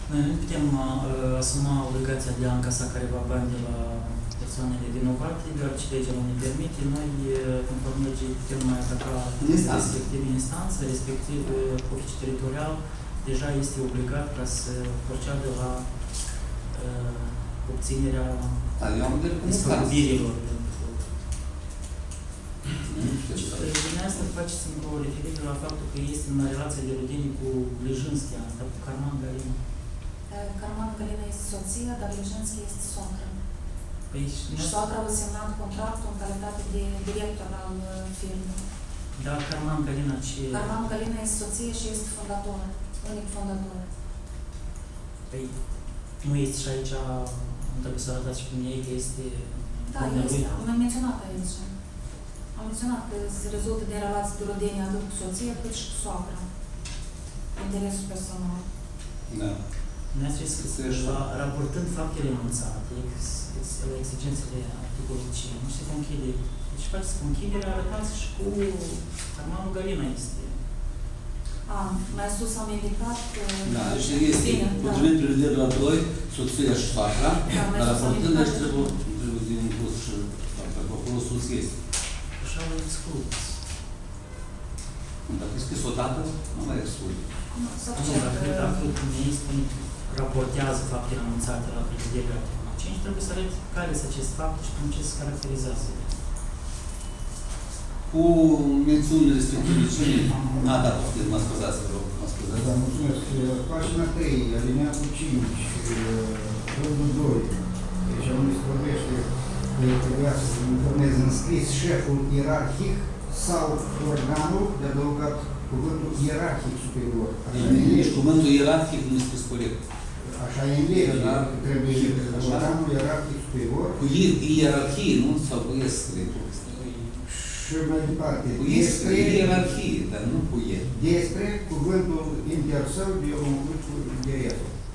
Noi nu putem asuma obligația de a încasa careva bani de la persoanele vinovate, deoarece legea nu ne permite. Noi, conform legii, putem mai ataca respectiv instanță, respectiv oficiul teritorial, deja este obligat ca să procede la obținerea despăgubirilor. Dumneavoastră faceți încă o referire la faptul că este în relația de rudenie cu Blejânskea, asta cu Carman Galina. Carman Galina este soția, dar Blejânskea este soacră. Păi, și soacra a semnat contractul în calitate de director al firmei. Da, Carman Galina ce... Carman Galina este soție și este fondator, unic fondator. Păi, nu este și aici, trebuie să arătați și cum ei că este... Da, este, am menționat aici. Am menționat că se rezultă din relații de rudenie atât cu soția cât și cu soacra. Interesul personal. Da. Ne-ați spus că raportând faptele enunțate, exigențele articolului 5, se conchide. Deci faceți conchiderea, arătați și cu Carmanul Galina este. Mai sus am indicat... Da, deci este potrivit prevederii la 2, soția și soacra, dar raportând aici trebuie din plus și soacra, acolo sus este. Așa o excludeți. Dacă e scris odată, nu mai exclude. Dacă ei spun raportează faptele anunțate la prevederea articolului 5, trebuie să arăt care sunt acest fapt și cum ce se caracterizează. Cu mențiunile respective cine? Da, mă scuzați, vă rog, mă scuzați. Da, mulțumesc. Pagina 3, alineatul 5, rândul 2. Deci unde se vorbește că trebuia să informeze în scris șeful ierarhic sau organul de adăugat cuvântul ierarhic superior. Deci cuvântul ierarhic nu este corect. Așa e în lege, trebuie organul ierarhic superior. Cu ierarhie, nu? Sau cu es scrie. Și mai departe, despre ierarhie, dar nu cu e. Despre cuvântul intersău de un lucru de restul.